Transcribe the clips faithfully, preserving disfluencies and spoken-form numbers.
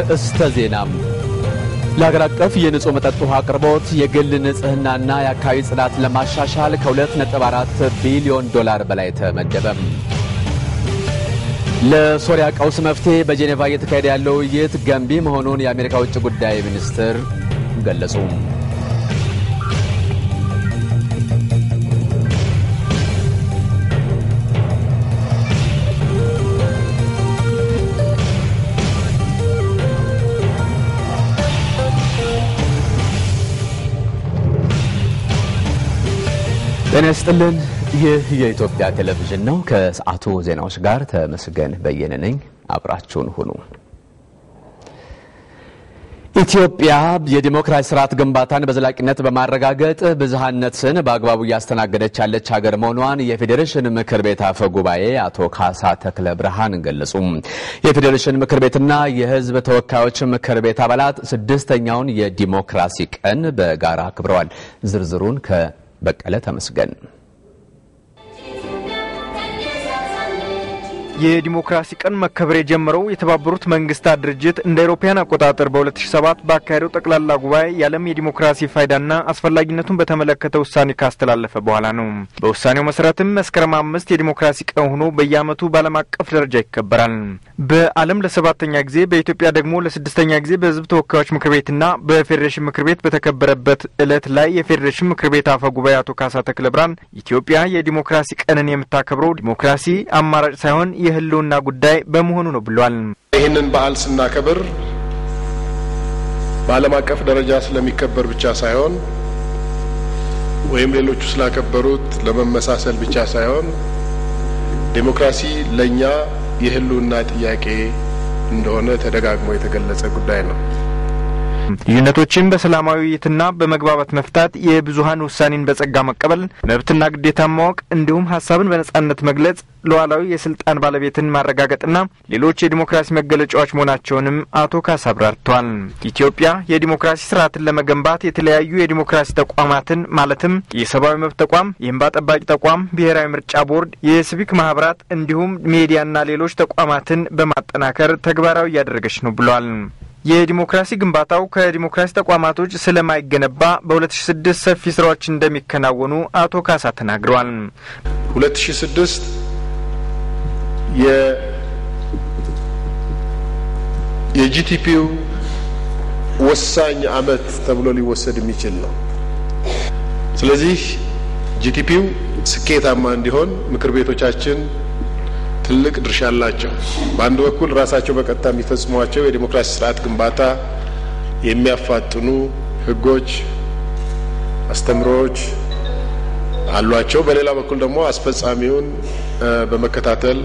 አርእስተ ዜናም ለሀገር አቀፍ የንጹህ መጠጥ ውሃ አቅርቦት የግል ንጽህናና የአካባቢ ጽዳት ለማሻሻል ከሁለት ነጥብ አራት ቢሊዮን ዶላር በላይ ተመደበም። ለሶሪያ ቀውስ መፍትሄ በጄኔቫ እየተካሄደ ያለው ውይይት ገንቢ መሆኑን የአሜሪካ ውጭ ጉዳይ ሚኒስትር ገለጹ። ጤና ይስጥልን። ይህ የኢትዮጵያ ቴሌቪዥን ነው። ከሰዓቱ ዜናዎች ጋር ተመስገን በየነ ነኝ። አብራችሁን ሁኑ። ኢትዮጵያ የዲሞክራሲ ስርዓት ግንባታን በዘላቂነት በማረጋገጥ ብዝሃነትን በአግባቡ ያስተናገደች ያለች ሀገር መሆኗን የፌዴሬሽን ምክር ቤት አፈ ጉባኤ አቶ ካሳ ተክለ ብርሃን ገለጹ። የፌዴሬሽን ምክር ቤትና የሕዝብ ተወካዮች ምክር ቤት አባላት ስድስተኛውን የዲሞክራሲ ቀን በጋራ አክብረዋል። ዝርዝሩን ከበቀለ ተመስገን። የዲሞክራሲ ቀን መከበር የጀመረው የተባበሩት መንግስታት ድርጅት እንደ አውሮፓውያን አቆጣጠር በ2007 ባካሄደው ጠቅላላ ጉባኤ የዓለም የዲሞክራሲ ፋይዳና አስፈላጊነቱን በተመለከተ ውሳኔ ካስተላለፈ በኋላ ነው። በውሳኔው መሰረትም መስከረም አምስት የዲሞክራሲ ቀን ሆኖ በየዓመቱ በዓለም አቀፍ ደረጃ ይከበራል። በዓለም ለሰባተኛ ጊዜ በኢትዮጵያ ደግሞ ለስድስተኛ ጊዜ በህዝብ ተወካዮች ምክር ቤትና በፌዴሬሽን ምክር ቤት በተከበረበት ዕለት ላይ የፌዴሬሽን ምክር ቤት አፈ ጉባኤ አቶ ካሳ ተክለ ብርሃን ኢትዮጵያ የዲሞክራሲ ቀንን የምታከብረው ዲሞክራሲ አማራጭ ሳይሆን የህልውና ጉዳይ በመሆኑ ነው ብለዋል። ይህንን በዓል ስናከብር በዓለም አቀፍ ደረጃ ስለሚከበር ብቻ ሳይሆን ወይም ሌሎቹ ስላከበሩት ለመመሳሰል ብቻ ሳይሆን ዲሞክራሲ ለኛ የህልውና ጥያቄ እንደሆነ ተደጋግሞ የተገለጸ ጉዳይ ነው። ልዩነቶችን በሰላማዊ ውይይትና በመግባባት መፍታት፣ የብዙሃን ውሳኔን በጸጋ መቀበል፣ መብትና ግዴታን ማወቅ እንዲሁም ሀሳብን በነጻነት መግለጽ ሉዓላዊ የስልጣን ባለቤትን ማረጋገጥና ሌሎች የዲሞክራሲ መገለጫዎች መሆናቸውንም አቶ ካሳ አብራርተዋል። ኢትዮጵያ የዲሞክራሲ ስርዓትን ለመገንባት የተለያዩ የዲሞክራሲ ተቋማትን ማለትም የሰብአዊ መብት ተቋም፣ የእንባ ጠባቂ ተቋም፣ ብሔራዊ ምርጫ ቦርድ፣ የሲቪክ ማህበራት እንዲሁም ሚዲያና ሌሎች ተቋማትን በማጠናከር ተግባራዊ እያደረገች ነው ብለዋል። የዲሞክራሲ ግንባታው ከዲሞክራሲ ተቋማቶች ስለማይገነባ በሁለት ሺህ ስድስት ሰፊ ስራዎች እንደሚከናወኑ አቶ ካሳ ተናግረዋል። ሁለት ሺህ ስድስት የ የጂቲፒው ወሳኝ አመት ተብሎ ሊወሰድ የሚችል ነው። ስለዚህ ጂቲፒው ስኬታማ እንዲሆን ምክር ቤቶቻችን ትልቅ ድርሻ አላቸው። በአንድ በኩል ራሳቸው በቀጥታ የሚፈጽሟቸው የዲሞክራሲ ስርዓት ግንባታ የሚያፋጥኑ ህጎች፣ አስተምሮዎች አሏቸው። በሌላ በኩል ደግሞ አስፈጻሚውን በመከታተል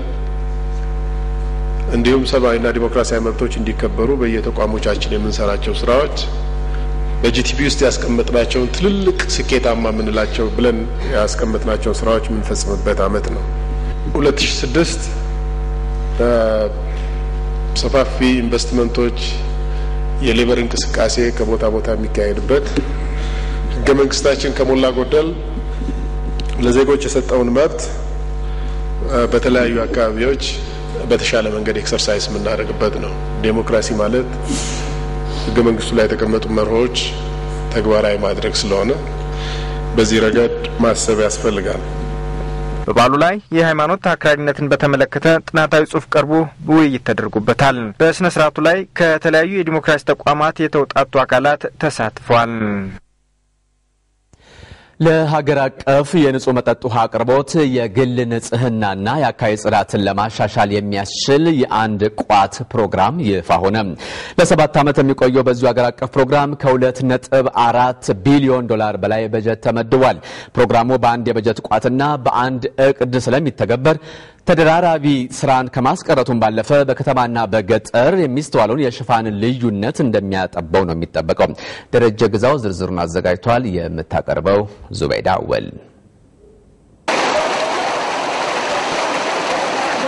እንዲሁም ሰብአዊና ዲሞክራሲያዊ መብቶች እንዲከበሩ በየተቋሞቻችን የምንሰራቸው ስራዎች በጂቲፒ ውስጥ ያስቀመጥናቸው ትልልቅ ስኬታማ የምንላቸው ብለን ያስቀመጥናቸው ስራዎች የምንፈጽምበት አመት ነው። ሁለት ሺህ ስድስት ሰፋፊ ኢንቨስትመንቶች የሌበር እንቅስቃሴ ከቦታ ቦታ የሚካሄድበት ህገ መንግስታችን ከሞላ ጎደል ለዜጎች የሰጠውን መብት በተለያዩ አካባቢዎች በተሻለ መንገድ ኤክሰርሳይዝ የምናደርግበት ነው። ዲሞክራሲ ማለት ህገ መንግስቱ ላይ የተቀመጡ መርሆች ተግባራዊ ማድረግ ስለሆነ በዚህ ረገድ ማሰብ ያስፈልጋል። በባሉ ላይ የሃይማኖት አክራሪነትን በተመለከተ ጥናታዊ ጽሑፍ ቀርቦ ውይይት ተደርጎበታል። በስነ ስርዓቱ ላይ ከተለያዩ የዲሞክራሲ ተቋማት የተውጣጡ አካላት ተሳትፈዋል። ለሀገር አቀፍ የንጹህ መጠጥ ውሃ አቅርቦት የግል ንጽህናና የአካባቢ ጽዳትን ለማሻሻል የሚያስችል የአንድ ቋት ፕሮግራም ይፋ ሆነ። ለሰባት ዓመት የሚቆየው በዚሁ ሀገር አቀፍ ፕሮግራም ከሁለት ነጥብ አራት ቢሊዮን ዶላር በላይ በጀት ተመድቧል። ፕሮግራሙ በአንድ የበጀት ቋትና በአንድ እቅድ ስለሚተገበር ተደራራቢ ስራን ከማስቀረቱን ባለፈ በከተማና በገጠር የሚስተዋለውን የሽፋን ልዩነት እንደሚያጠበው ነው የሚጠበቀው። ደረጀ ግዛው ዝርዝሩን አዘጋጅቷል። የምታቀርበው ዙበይዳ ወል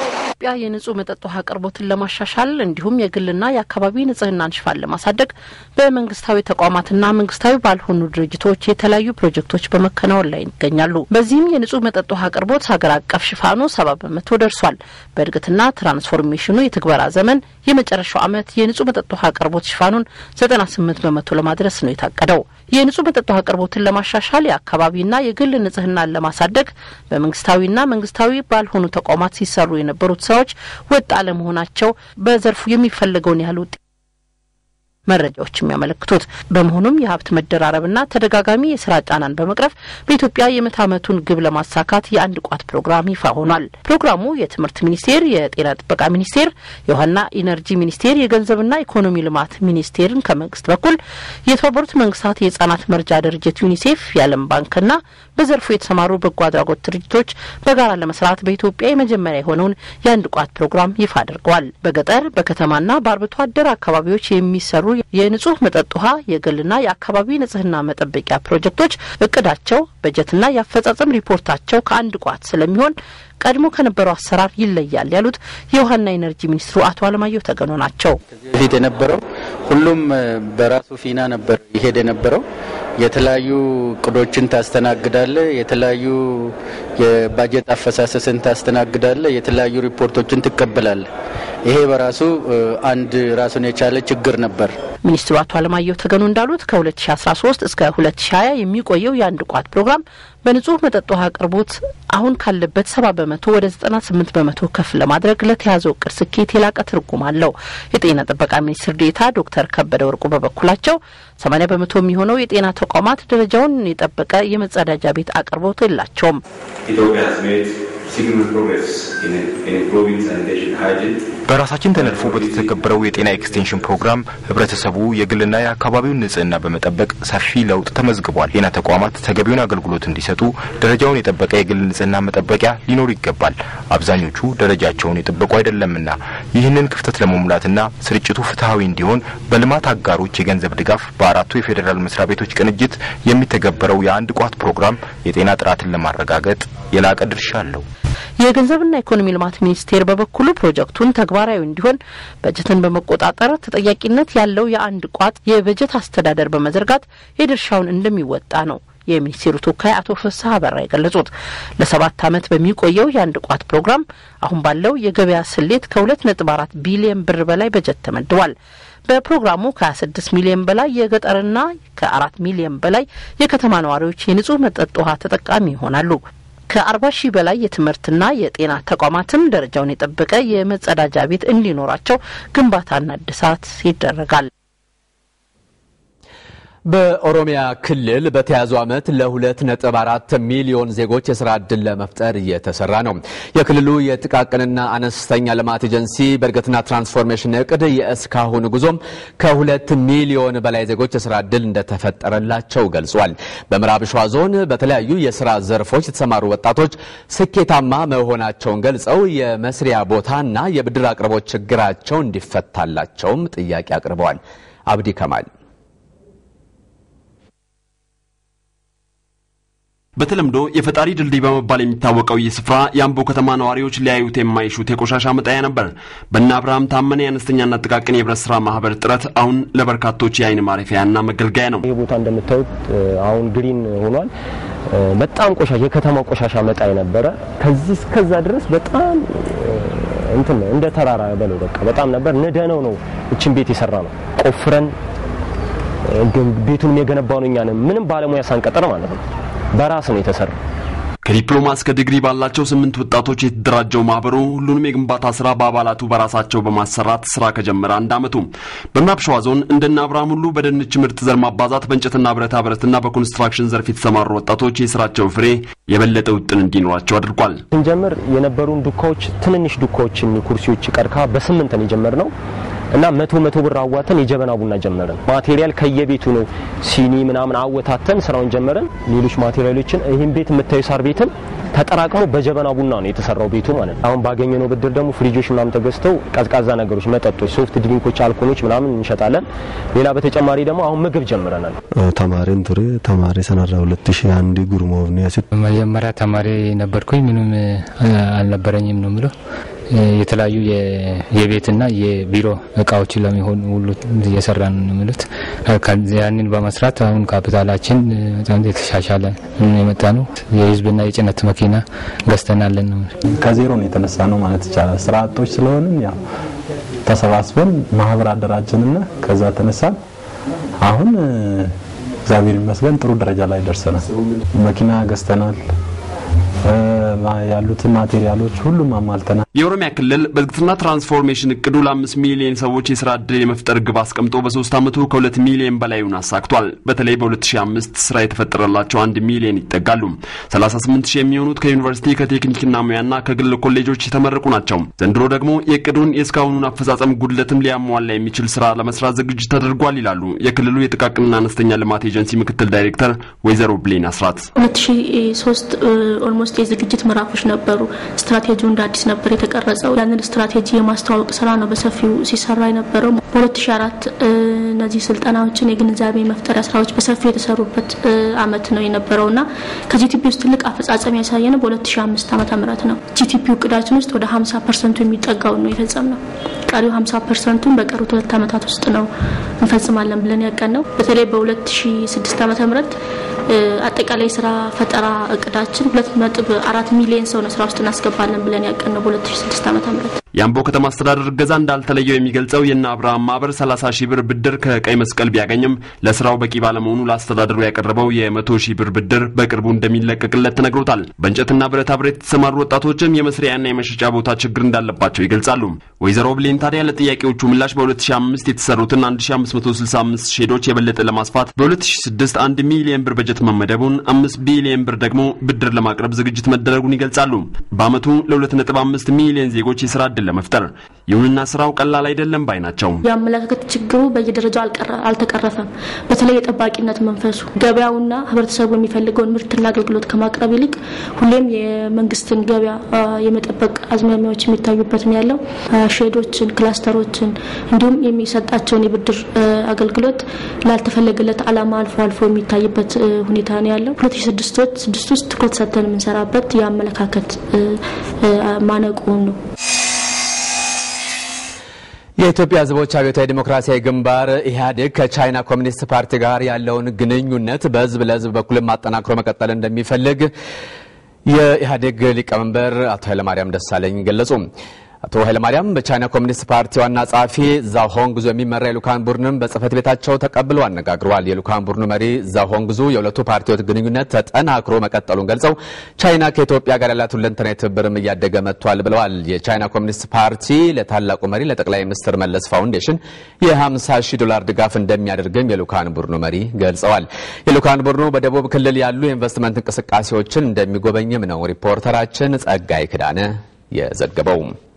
በኢትዮጵያ የንጹህ መጠጥ ውሃ አቅርቦትን ለማሻሻል እንዲሁም የግልና የአካባቢ ንጽህናን ሽፋን ለማሳደግ በመንግስታዊ ተቋማትና መንግስታዊ ባልሆኑ ድርጅቶች የተለያዩ ፕሮጀክቶች በመከናወን ላይ ይገኛሉ። በዚህም የንጹህ መጠጥ ውሃ አቅርቦት ሀገር አቀፍ ሽፋኑ ሰባ በመቶ ደርሷል። በእድገትና ትራንስፎርሜሽኑ የትግበራ ዘመን የመጨረሻው ዓመት የንጹህ መጠጥ ውሃ አቅርቦት ሽፋኑን ዘጠና ስምንት በመቶ ለማድረስ ነው የታቀደው። የንጹህ መጠጥ ውሃ አቅርቦትን ለማሻሻል የአካባቢና የግል ንጽህናን ለማሳደግ በመንግስታዊና መንግስታዊ ባልሆኑ ተቋማት ሲሰሩ የነበሩት ስራዎች ወጥ አለመሆናቸው በዘርፉ የሚፈልገውን ያህል ውጤት መረጃዎች የሚያመለክቱት በመሆኑም የሀብት መደራረብና ተደጋጋሚ የስራ ጫናን በመቅረፍ በኢትዮጵያ የመቶ ዓመቱን ግብ ለማሳካት የአንድ ቋት ፕሮግራም ይፋ ሆኗል። ፕሮግራሙ የትምህርት ሚኒስቴር፣ የጤና ጥበቃ ሚኒስቴር፣ የውሃና ኢነርጂ ሚኒስቴር፣ የገንዘብና ኢኮኖሚ ልማት ሚኒስቴርን ከመንግስት በኩል የተባበሩት መንግስታት የህጻናት መርጃ ድርጅት ዩኒሴፍ፣ የዓለም ባንክና በዘርፉ የተሰማሩ በጎ አድራጎት ድርጅቶች በጋራ ለመስራት በኢትዮጵያ የመጀመሪያ የሆነውን የአንድ ቋት ፕሮግራም ይፋ አድርገዋል። በገጠር በከተማና በአርብቶ አደር አካባቢዎች የሚሰሩ የንጹህ መጠጥ ውሃ የግልና የአካባቢ ንጽህና መጠበቂያ ፕሮጀክቶች እቅዳቸው በጀትና ያፈጻጸም ሪፖርታቸው ከአንድ ቋት ስለሚሆን ቀድሞ ከነበረው አሰራር ይለያል ያሉት የውሃና ኢነርጂ ሚኒስትሩ አቶ አለማየሁ ተገኑ ናቸው። ከዚህ የነበረው ሁሉም በራሱ ፊና ነበር ይሄድ የነበረው። የተለያዩ ቅዶችን ታስተናግዳለ፣ የተለያዩ የባጀት አፈሳሰስን ታስተናግዳለ፣ የተለያዩ ሪፖርቶችን ትቀበላለ። ይሄ በራሱ አንድ ራሱን የቻለ ችግር ነበር። ሚኒስትሩ አቶ አለማየሁ ተገኑ እንዳሉት ከ2013 እስከ ሁለት ሺህ ሃያ የሚቆየው የአንድ ቋት ፕሮግራም በንጹህ መጠጥ ውሃ አቅርቦት አሁን ካለበት ሰባ በመቶ ወደ ዘጠና ስምንት በመቶ ከፍ ለማድረግ ለተያዘው እቅድ ስኬት የላቀ ትርጉም አለው። የጤና ጥበቃ ሚኒስትር ዴኤታ ዶክተር ከበደ ወርቁ በበኩላቸው ሰማንያ በመቶ የሚሆነው የጤና ተቋማት ደረጃውን የጠበቀ የመጸዳጃ ቤት አቅርቦት የላቸውም። በራሳችን ተነድፎ በተተገበረው የጤና ኤክስቴንሽን ፕሮግራም ህብረተሰቡ የግልና የአካባቢውን ንጽህና በመጠበቅ ሰፊ ለውጥ ተመዝግቧል። የጤና ተቋማት ተገቢውን አገልግሎት እንዲሰጡ ደረጃውን የጠበቀ የግል ንጽህና መጠበቂያ ሊኖር ይገባል። አብዛኞቹ ደረጃቸውን የጠበቁ አይደለምና ይህንን ክፍተት ለመሙላትና ስርጭቱ ፍትሃዊ እንዲሆን በልማት አጋሮች የገንዘብ ድጋፍ በአራቱ የፌዴራል መስሪያ ቤቶች ቅንጅት የሚተገበረው የአንድ ቋት ፕሮግራም የጤና ጥራትን ለማረጋገጥ የላቀ ድርሻ አለው። የገንዘብና ኢኮኖሚ ልማት ሚኒስቴር በበኩሉ ፕሮጀክቱን ተግባራዊ እንዲሆን በጀትን በመቆጣጠር ተጠያቂነት ያለው የአንድ ቋት የበጀት አስተዳደር በመዘርጋት የድርሻውን እንደሚወጣ ነው የሚኒስቴሩ ተወካይ አቶ ፍስሐ አበራ የገለጹት። ለሰባት ዓመት በሚቆየው የአንድ ቋት ፕሮግራም አሁን ባለው የገበያ ስሌት ከሁለት ነጥብ አራት ቢሊዮን ብር በላይ በጀት ተመድቧል። በፕሮግራሙ ከስድስት ሚሊዮን በላይ የገጠርና ከአራት ሚሊዮን በላይ የከተማ ነዋሪዎች የንጹህ መጠጥ ውሃ ተጠቃሚ ይሆናሉ። ከአርባ ሺህ በላይ የትምህርትና የጤና ተቋማትም ደረጃውን የጠበቀ የመጸዳጃ ቤት እንዲኖራቸው ግንባታና እድሳት ይደረጋል። በኦሮሚያ ክልል በተያዘው ዓመት ለሁለት ነጥብ አራት ሚሊዮን ዜጎች የሥራ ዕድል ለመፍጠር እየተሰራ ነው። የክልሉ የጥቃቅንና አነስተኛ ልማት ኤጀንሲ በእድገትና ትራንስፎርሜሽን እቅድ የእስካሁን ጉዞም ከሁለት ሚሊዮን በላይ ዜጎች የሥራ ዕድል እንደተፈጠረላቸው ገልጿል። በምዕራብ ሸዋ ዞን በተለያዩ የሥራ ዘርፎች የተሰማሩ ወጣቶች ስኬታማ መሆናቸውን ገልጸው የመስሪያ ቦታና የብድር አቅርቦት ችግራቸው እንዲፈታላቸውም ጥያቄ አቅርበዋል። አብዲ ከማል በተለምዶ የፈጣሪ ድልድይ በመባል የሚታወቀው የስፍራ የአምቦ ከተማ ነዋሪዎች ሊያዩት የማይሹት የቆሻሻ መጣያ ነበር። በእነ አብርሃም ታመነ የአነስተኛና ጥቃቅን የህብረት ስራ ማህበር ጥረት አሁን ለበርካቶች የአይን ማረፊያና መገልገያ ነው። ይህ ቦታ እንደምታዩት አሁን ግሪን ሆኗል። በጣም ቆሻሻ የከተማ ቆሻሻ መጣያ ነበረ። ከዚህ እስከዛ ድረስ በጣም እንትን እንደ ተራራ በለው በቃ በጣም ነበር። ነደነው ነው እቺን ቤት የሰራ ነው ቆፍረን ቤቱን የገነባው ነው። እኛንም ምንም ባለሙያ ሳንቀጠር ማለት ነው በራስ ነው የተሰራው። ከዲፕሎማ እስከ ዲግሪ ባላቸው ስምንት ወጣቶች የተደራጀው ማህበሩ ሁሉንም የግንባታ ስራ በአባላቱ በራሳቸው በማሰራት ስራ ከጀመረ አንድ አመቱ። በምዕራብ ሸዋ ዞን እንደና አብርሃም ሁሉ በድንች ምርት ዘር ማባዛት በእንጨትና ብረታ ብረትና በኮንስትራክሽን ዘርፍ የተሰማሩ ወጣቶች የስራቸው ፍሬ የበለጠ ውጥን እንዲኖራቸው አድርጓል። እንጀምር የነበሩን ዱካዎች ትንንሽ ዱካዎችን ኩርሲዎች ቀርካ በስምንት ነው የጀመርነው እና መቶ መቶ ብር አዋተን የጀበና ቡና ጀመረን። ማቴሪያል ከየቤቱ ነው ሲኒ ምናምን አወታተን ስራውን ጀመረን። ሌሎች ማቴሪያሎችን ይሄን ቤት የምታዩ ሳር ቤትም ተጠራቅሞ በጀበና ቡና ነው የተሰራው ቤቱ ማለት ነው። አሁን ባገኘነው ብድር ደግሞ ፍሪጆች ምናምን ተገዝተው ቀዝቃዛ ነገሮች፣ መጠጦች፣ ሶፍት ድሪንኮች፣ አልኮሎች ምናምን እንሸጣለን። ሌላ በተጨማሪ ደግሞ አሁን ምግብ ጀምረናል። ተማሪን ቱሪ ተማሪ ሰነራ ሁለት ሺህ አንድ ጉርሞቭ ነው ያሲት መጀመሪያ ተማሪ ነበርኩኝ። ምንም አልነበረኝም ነው ምለው የተለያዩ የቤትና የቢሮ እቃዎች ለሚሆን ሁሉ እየሰራን ነው ማለት ያንን በመስራት አሁን ካፒታላችን በጣም የተሻሻለ የመጣ ነው። የህዝብና የጭነት መኪና ገዝተናል ነው። ከዜሮ ነው የተነሳ ነው ማለት ይቻላል። ስራ አጦች ስለሆነ ያው ተሰባስበን ማህበር አደራጀንና ከዛ ተነሳን። አሁን እግዚአብሔር ይመስገን ጥሩ ደረጃ ላይ ደርሰናል። መኪና ገዝተናል። ያሉት ማቴሪያሎች ሁሉም አሟልተናል። የኦሮሚያ ክልል በእድገትና ትራንስፎርሜሽን እቅዱ ለአምስት ሚሊዮን ሰዎች የሥራ ዕድል የመፍጠር ግብ አስቀምጦ በሶስት ዓመቱ ከሁለት ሚሊዮን በላይውን አሳክቷል። በተለይ በሁለት ሺህ አምስት ስራ የተፈጠረላቸው አንድ ሚሊዮን ይጠጋሉ። ሰላሳ ስምንት ሺህ የሚሆኑት ከዩኒቨርሲቲ ከቴክኒክና ሙያና ከግል ኮሌጆች የተመረቁ ናቸው። ዘንድሮ ደግሞ የእቅዱን የእስካሁኑን አፈጻጸም ጉድለትም ሊያሟላ የሚችል ስራ ለመስራት ዝግጅት ተደርጓል ይላሉ የክልሉ የጥቃቅንና አነስተኛ ልማት ኤጀንሲ ምክትል ዳይሬክተር ወይዘሮ ብሌን አስራት። ሁለት ሺህ ሶስት ኦልሞስት የዝግጅት ምዕራፎች ነበሩ። ስትራቴጂው እንደ አዲስ ነበር የተቀረጸው። ያንን ስትራቴጂ የማስተዋወቅ ስራ ነው በሰፊው ሲሰራ የነበረው። በሁለት ሺህ አራት እነዚህ ስልጠናዎችን የግንዛቤ መፍጠሪያ ስራዎች በሰፊው የተሰሩበት አመት ነው የነበረውና ከጂቲፒ ውስጥ ትልቅ አፈጻጸም ያሳየነው በሁለት ሺህ አምስት ዓመተ ምህረት ነው። ጂቲፒ እቅዳችን ውስጥ ወደ ሀምሳ ፐርሰንት የሚጠጋው ነው የፈጸምነው። ቀሪው ሀምሳ ፐርሰንቱን በቀሩት ሁለት ዓመታት ውስጥ ነው እንፈጽማለን ብለን ያቀነው። በተለይ በሁለት ሺህ ስድስት ዓመተ ምህረት አጠቃላይ ስራ ፈጠራ እቅዳችን ሁለት ነጥብ አራት ሚሊዮን ሰው ነው ስራ ውስጥ እናስገባለን ብለን ያቀነው በሁለት ሺህ ስድስት ዓመተ ምህረት። የአምቦ ከተማ አስተዳደር ገዛ እንዳልተለየው የሚገልጸው የና አብርሃም ማህበር ሰላሳ ሺህ ብር ብድር ከቀይ መስቀል ቢያገኝም ለስራው በቂ ባለመሆኑ ለአስተዳደሩ ያቀረበው የመቶ ሺህ ብር ብድር በቅርቡ እንደሚለቀቅለት ተነግሮታል። በእንጨትና ብረታ ብረት የተሰማሩ ወጣቶችም የመስሪያና የመሸጫ ቦታ ችግር እንዳለባቸው ይገልጻሉ። ወይዘሮ ብሌን ታዲያ ለጥያቄዎቹ ምላሽ በሁለት ሺህ አምስት የተሰሩትን አንድ ሺህ አምስት መቶ ስልሳ አምስት ሼዶች የበለጠ ለማስፋት በሁለት ሺህ ስድስት አንድ ሚሊዮን ብር በጀት መመደቡን አምስት ቢሊዮን ብር ደግሞ ብድር ለማቅረብ ዝግጅት መደረጉን ይገልጻሉ። በአመቱ ለሁለት ነጥብ አምስት ሚሊዮን ዜጎች የሥራ ዕድል ለመፍጠር ይሁንና ስራው ቀላል አይደለም ባይ ናቸው። ያመለካከት ችግሩ በየደረጃው አልተቀረፈም። በተለይ የጠባቂነት መንፈሱ ገበያውና ህብረተሰቡ የሚፈልገውን ምርትና አገልግሎት ከማቅረብ ይልቅ ሁሌም የመንግስትን ገበያ የመጠበቅ አዝማሚያዎች የሚታዩበት ነው ያለው። ሼዶችን፣ ክላስተሮችን እንዲሁም የሚሰጣቸውን የብድር አገልግሎት ላልተፈለገለት ዓላማ አልፎ አልፎ የሚታይበት ሁኔታ ነው ያለው። ሁለት ሺህ ስድስት ውስጥ ትኩረት ሰጥተን የምንሰራበት የአመለካከት ማነቆ ነው። የኢትዮጵያ ሕዝቦች አብዮታዊ ዲሞክራሲያዊ ግንባር ኢህአዴግ ከቻይና ኮሚኒስት ፓርቲ ጋር ያለውን ግንኙነት በህዝብ ለህዝብ በኩል ማጠናክሮ መቀጠል እንደሚፈልግ የኢህአዴግ ሊቀመንበር አቶ ኃይለማርያም ደሳለኝ ገለጹ። አቶ ኃይለማርያም በቻይና ኮሚኒስት ፓርቲ ዋና ጸሐፊ ዛሆንግዙ የሚመራ የልኡካን ቡድንን በጽህፈት ቤታቸው ተቀብለው አነጋግረዋል። የልኡካን ቡድኑ መሪ ዛሆንግዙ የሁለቱ ፓርቲዎች ግንኙነት ተጠናክሮ መቀጠሉን ገልጸው ቻይና ከኢትዮጵያ ጋር ያላት ሁለንተናዊ ትብብርም እያደገ መጥቷል ብለዋል። የቻይና ኮሚኒስት ፓርቲ ለታላቁ መሪ ለጠቅላይ ሚኒስትር መለስ ፋውንዴሽን የሀምሳ ሺህ ዶላር ድጋፍ እንደሚያደርግም የልኡካን ቡድኑ መሪ ገልጸዋል። የልኡካን ቡድኑ በደቡብ ክልል ያሉ የኢንቨስትመንት እንቅስቃሴዎችን እንደሚጎበኝም ነው ሪፖርተራችን ጸጋይ ክዳነ የዘገበው።